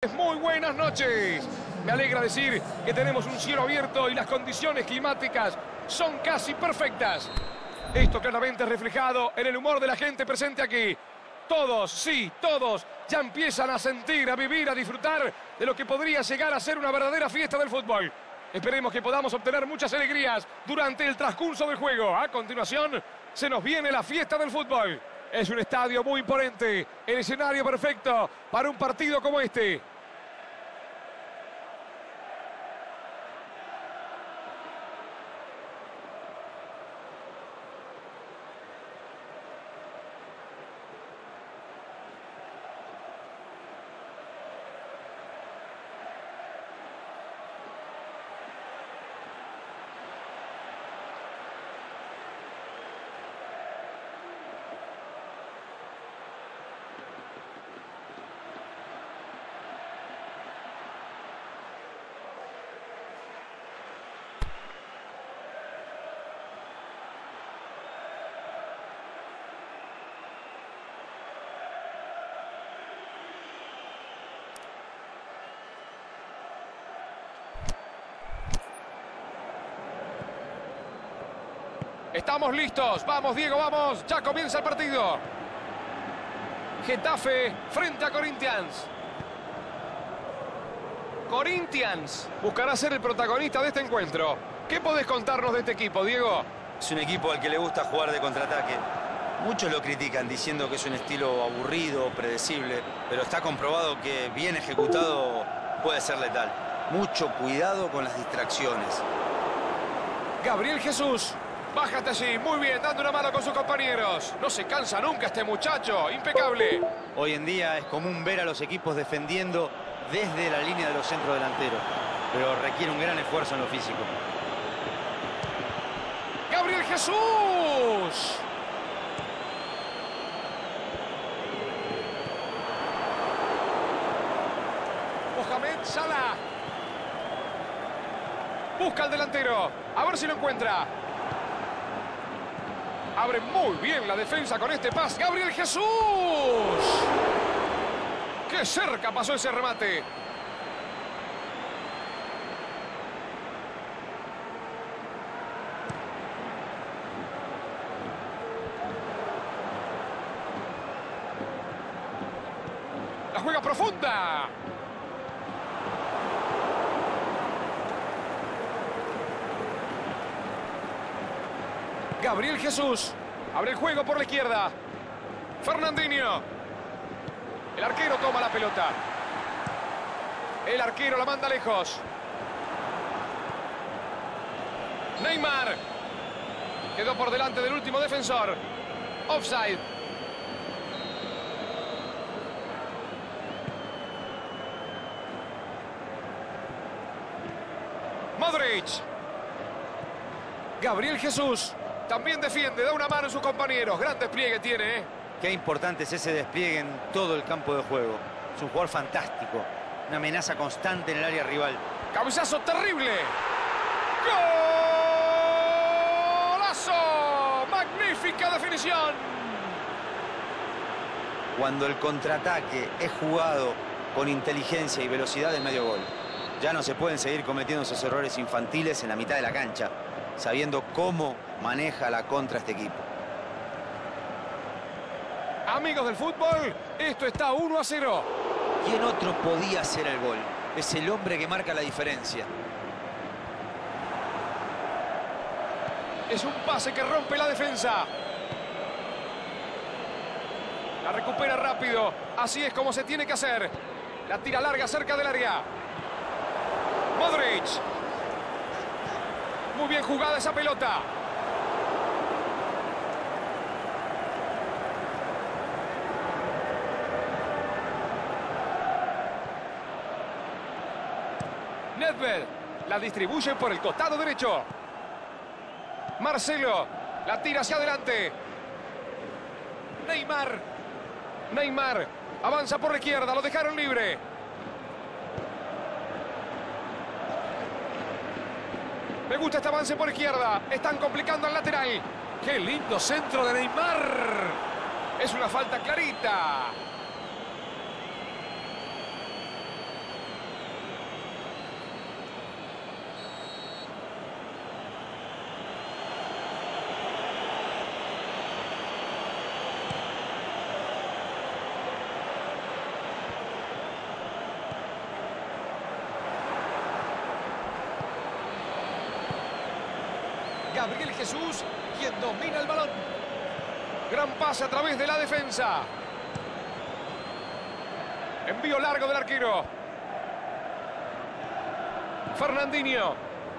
Muy buenas noches. Me alegra decir que tenemos un cielo abierto y las condiciones climáticas son casi perfectas. Esto claramente es reflejado en el humor de la gente presente aquí. Todos, sí, todos, ya empiezan a sentir, a vivir, a disfrutar de lo que podría llegar a ser una verdadera fiesta del fútbol. Esperemos que podamos obtener muchas alegrías durante el transcurso del juego. A continuación, se nos viene la fiesta del fútbol. Es un estadio muy imponente, el escenario perfecto para un partido como este. Estamos listos. Vamos, Diego, vamos. Ya comienza el partido. Getafe frente a Corinthians. Corinthians buscará ser el protagonista de este encuentro. ¿Qué podés contarnos de este equipo, Diego? Es un equipo al que le gusta jugar de contraataque. Muchos lo critican diciendo que es un estilo aburrido, predecible, pero está comprobado que bien ejecutado puede ser letal. Mucho cuidado con las distracciones. Gabriel Jesús. Bájate allí, muy bien, dando una mano con sus compañeros. No se cansa nunca este muchacho, impecable. Hoy en día es común ver a los equipos defendiendo desde la línea de los centros delanteros, pero requiere un gran esfuerzo en lo físico. ¡Gabriel Jesús! Mohamed Salah. Busca al delantero, a ver si lo encuentra. Abre muy bien la defensa con este pase. ¡Gabriel Jesús! ¡Qué cerca pasó ese remate! La juega profunda. Gabriel Jesús. Abre el juego por la izquierda. Fernandinho. El arquero toma la pelota. El arquero la manda lejos. Neymar. Quedó por delante del último defensor. Offside. Modric. Gabriel Jesús. También defiende, da una mano a sus compañeros. Gran despliegue tiene, ¿eh? Qué importante es ese despliegue en todo el campo de juego. Es un jugador fantástico. Una amenaza constante en el área rival. Cabezazo terrible. ¡Golazo! ¡Magnífica definición! Cuando el contraataque es jugado con inteligencia y velocidad es medio gol. Ya no se pueden seguir cometiendo esos errores infantiles en la mitad de la cancha, sabiendo cómo maneja la contra este equipo. Amigos del fútbol, esto está 1-0. ¿Quién otro podía hacer el gol? Es el hombre que marca la diferencia. Es un pase que rompe la defensa. La recupera rápido. Así es como se tiene que hacer. La tira larga cerca del área. Modric. Muy bien jugada esa pelota. Nedved la distribuye por el costado derecho. Marcelo la tira hacia adelante. Neymar avanza por la izquierda, lo dejaron libre. Me gusta este avance por izquierda. Están complicando al lateral. ¡Qué lindo centro de Neymar! Es una falta clarita. Gabriel Jesús, quien domina el balón. Gran pase a través de la defensa. Envío largo del arquero. Fernandinho.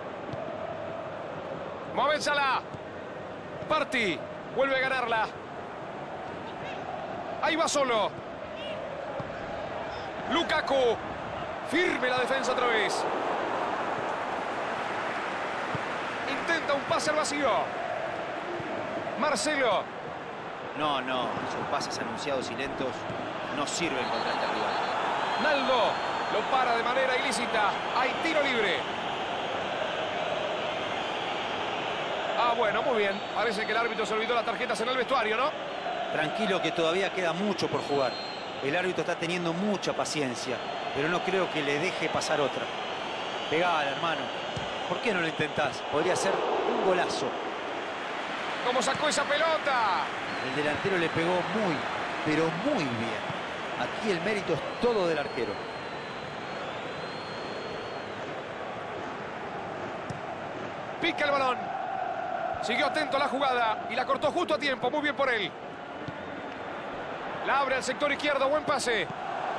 Mohamed Salah. Partey. Vuelve a ganarla. Ahí va solo. Lukaku. Firme la defensa otra vez. Intenta un pase al vacío. Marcelo. No, esos pases anunciados y lentos no sirven contra este rival. Naldo lo para de manera ilícita. Hay tiro libre. Ah, bueno, muy bien. Parece que el árbitro se olvidó las tarjetas en el vestuario, ¿no? Tranquilo que todavía queda mucho por jugar. El árbitro está teniendo mucha paciencia, pero no creo que le deje pasar otra. Pegala, hermano. ¿Por qué no lo intentás? Podría ser un golazo. ¿Cómo sacó esa pelota? El delantero le pegó muy, pero muy bien. Aquí el mérito es todo del arquero. Pica el balón. Siguió atento a la jugada y la cortó justo a tiempo. Muy bien por él. La abre al sector izquierdo. Buen pase.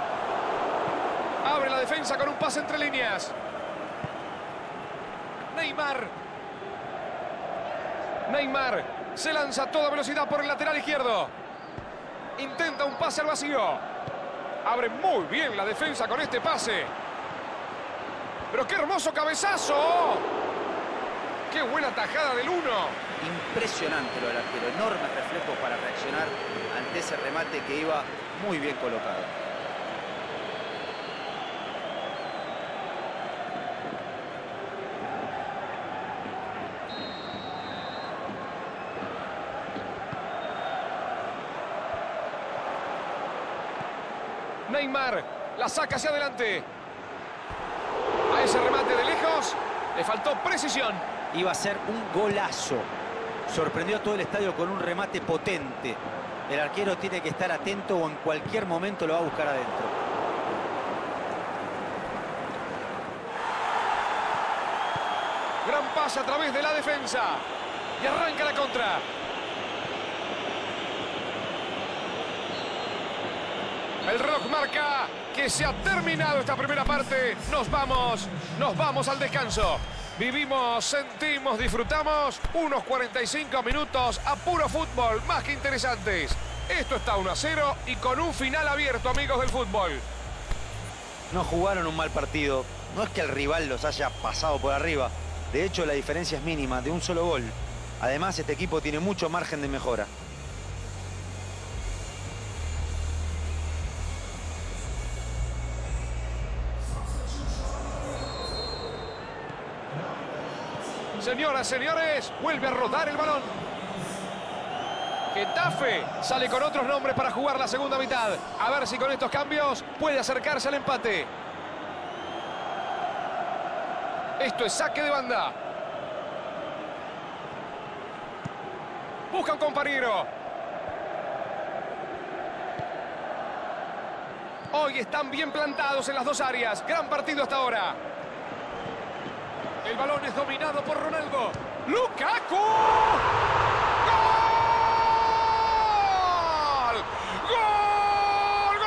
Abre la defensa con un pase entre líneas. Neymar se lanza a toda velocidad por el lateral izquierdo. Intenta un pase al vacío. Abre muy bien la defensa con este pase. Pero qué hermoso cabezazo. ¡Qué buena tajada del 1! Impresionante lo del arquero. Enormes reflejos para reaccionar ante ese remate que iba muy bien colocado. Neymar la saca hacia adelante. A ese remate de lejos le faltó precisión. Iba a ser un golazo. Sorprendió a todo el estadio con un remate potente. El arquero tiene que estar atento o en cualquier momento lo va a buscar adentro. Gran pase a través de la defensa. Y arranca la contra. El reloj marca que se ha terminado esta primera parte. Nos vamos al descanso. Vivimos, sentimos, disfrutamos unos 45 minutos a puro fútbol, más que interesantes. Esto está 1-0 y con un final abierto, amigos del fútbol. No jugaron un mal partido. No es que el rival los haya pasado por arriba. De hecho, la diferencia es mínima, de un solo gol. Además, este equipo tiene mucho margen de mejora. Señoras, señores, vuelve a rodar el balón. Getafe sale con otros nombres para jugar la segunda mitad. A ver si con estos cambios puede acercarse al empate. Esto es saque de banda. Busca un compañero. Hoy están bien plantados en las dos áreas. Gran partido hasta ahora. El balón es dominado por Ronaldo. ¡Lukaku! ¡Gol! ¡Gol!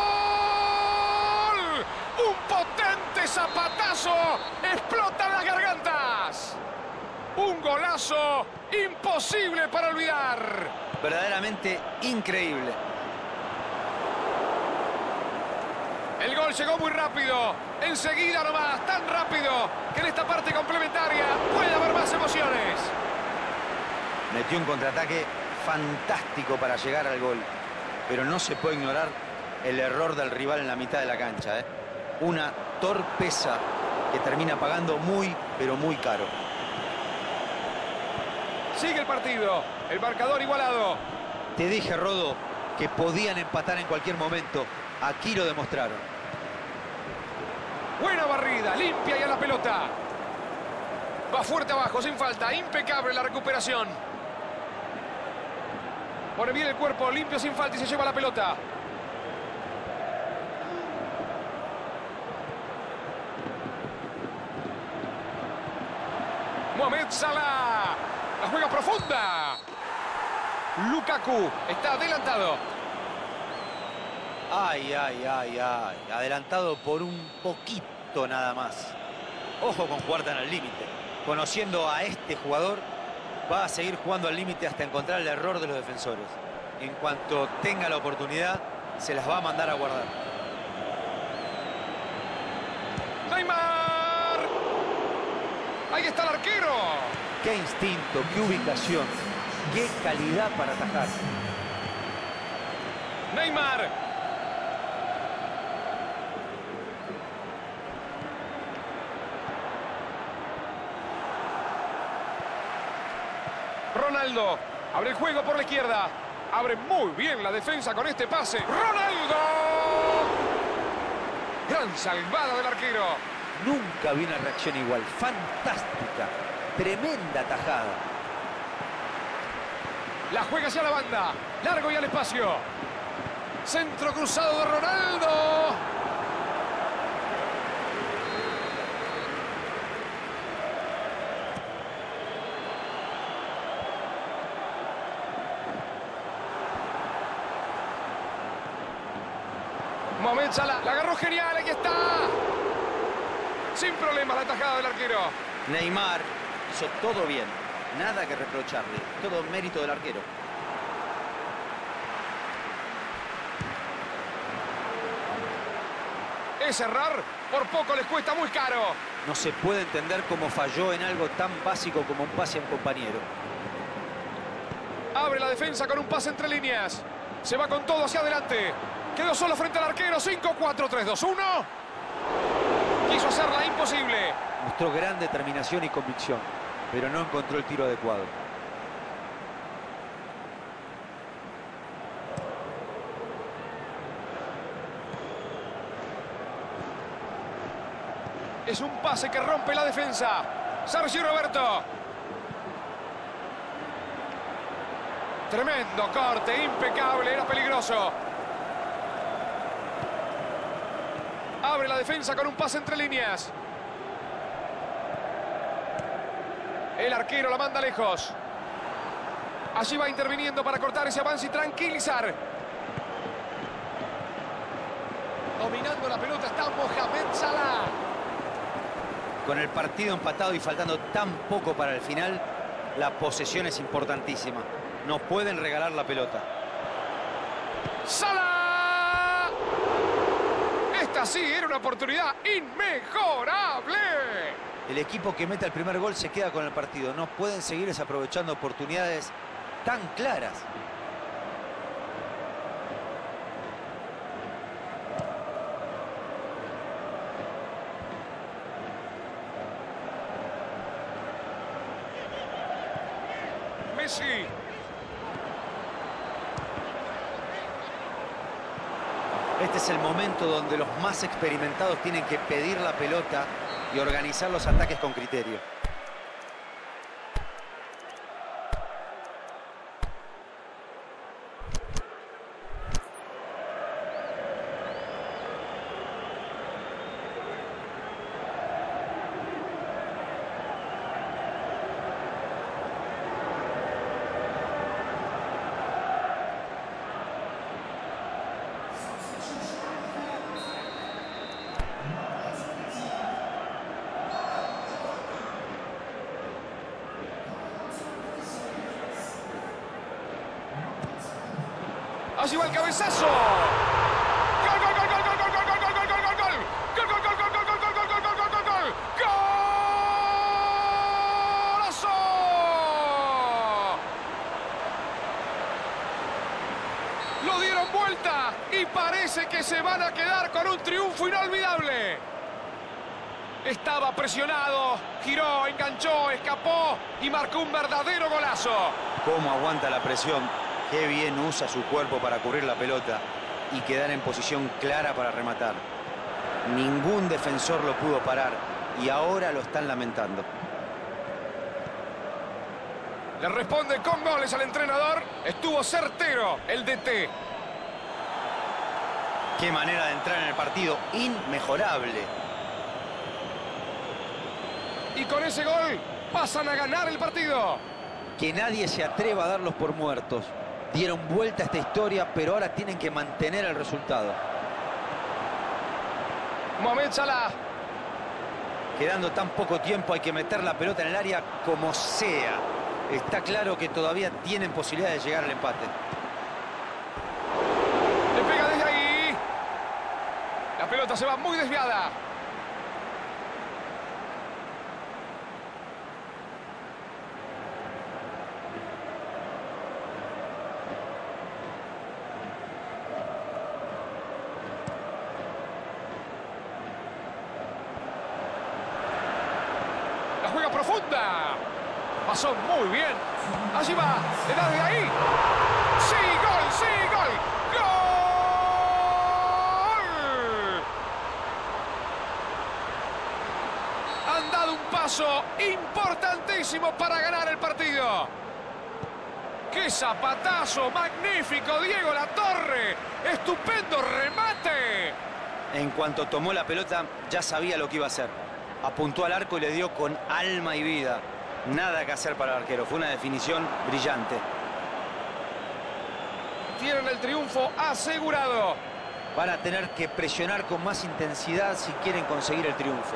¡Gol! ¡Un potente zapatazo! ¡Explotan las gargantas! ¡Un golazo imposible para olvidar! Verdaderamente increíble. El gol llegó muy rápido, enseguida nomás, tan rápido que en esta parte complementaria puede haber más emociones. Metió un contraataque fantástico para llegar al gol, pero no se puede ignorar el error del rival en la mitad de la cancha, ¿eh? Una torpeza que termina pagando muy, pero muy caro. Sigue el partido, el marcador igualado. Te dije, Rodo, que podían empatar en cualquier momento. Aquí lo demostraron. Buena barrida, limpia ya la pelota. Va fuerte abajo, sin falta, impecable la recuperación. Pone bien el cuerpo, limpio sin falta y se lleva la pelota. Mohamed Salah. La juega profunda. Lukaku está adelantado. Ay, ay, ay, ay. Adelantado por un poquito nada más. Ojo con jugar tan al límite. Conociendo a este jugador, va a seguir jugando al límite hasta encontrar el error de los defensores. En cuanto tenga la oportunidad, se las va a mandar a guardar. Neymar. Ahí está el arquero. Qué instinto, qué ubicación, qué calidad para atajar. Neymar. Ronaldo. Abre el juego por la izquierda. Abre muy bien la defensa con este pase. ¡Ronaldo! Gran salvada del arquero. Nunca vi una reacción igual. Fantástica. Tremenda tajada. La juega hacia la banda. Largo y al espacio. Centro cruzado de Ronaldo. Mohamed Salah, la agarró genial, aquí está. Sin problema la tajada del arquero. Neymar hizo todo bien. Nada que reprocharle. Todo mérito del arquero. Es errar, por poco les cuesta muy caro. No se puede entender cómo falló en algo tan básico como un pase a un compañero. Abre la defensa con un pase entre líneas. Se va con todo hacia adelante. Quedó solo frente al arquero. 5, 4, 3, 2, 1. Quiso hacerla imposible. Mostró gran determinación y convicción, pero no encontró el tiro adecuado. Es un pase que rompe la defensa. Sergio Roberto. Tremendo corte, impecable, era peligroso. Abre la defensa con un pase entre líneas. El arquero la manda lejos. Allí va interviniendo para cortar ese avance y tranquilizar. Dominando la pelota está Mohamed Salah. Con el partido empatado y faltando tan poco para el final, la posesión es importantísima. No pueden regalar la pelota. ¡Salah! Esta sí era una oportunidad inmejorable. El equipo que mete el primer gol se queda con el partido. No pueden seguir desaprovechando oportunidades tan claras. Messi. Este es el momento donde los más experimentados tienen que pedir la pelota y organizar los ataques con criterio. Allí va el cabezazo. ¡Gol, gol, gol, gol, gol, gol, gol, gol, gol, gol, gol, gol! ¡Gol, gol, gol, gol, gol, gol, gol, gol, gol, gol, gol! ¡Golazo! Lo dieron vuelta y parece que se van a quedar con un triunfo inolvidable. Estaba presionado, giró, enganchó, escapó y marcó un verdadero golazo. ¿Cómo aguanta la presión? Qué bien usa su cuerpo para cubrir la pelota y quedar en posición clara para rematar. Ningún defensor lo pudo parar y ahora lo están lamentando. Le responde con goles al entrenador. Estuvo certero el DT. Qué manera de entrar en el partido, inmejorable. Y con ese gol pasan a ganar el partido. Que nadie se atreva a darlos por muertos. Dieron vuelta a esta historia, pero ahora tienen que mantener el resultado. Mohamed Salah. Quedando tan poco tiempo, hay que meter la pelota en el área como sea. Está claro que todavía tienen posibilidad de llegar al empate. Le pega desde ahí. La pelota se va muy desviada. La juega profunda. Pasó muy bien. Allí va. Le da de ahí. ¡Sí, gol! ¡Sí, gol! ¡Gol! Han dado un paso importantísimo para ganar el partido. ¡Qué zapatazo! ¡Magnífico! Diego Latorre. ¡Estupendo remate! En cuanto tomó la pelota, ya sabía lo que iba a hacer. Apuntó al arco y le dio con alma y vida. Nada que hacer para el arquero. Fue una definición brillante. Tienen el triunfo asegurado. Van a tener que presionar con más intensidad si quieren conseguir el triunfo.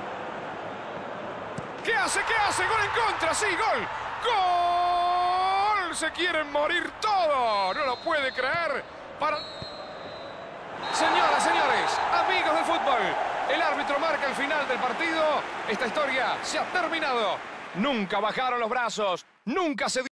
¿Qué hace? ¿Qué hace? ¡Gol en contra! ¡Sí, gol! ¡Gol! Se quieren morir todos. No lo puede creer. Señoras, señores, amigos del fútbol, el árbitro marca el final del partido. Esta historia se ha terminado. Nunca bajaron los brazos. Nunca se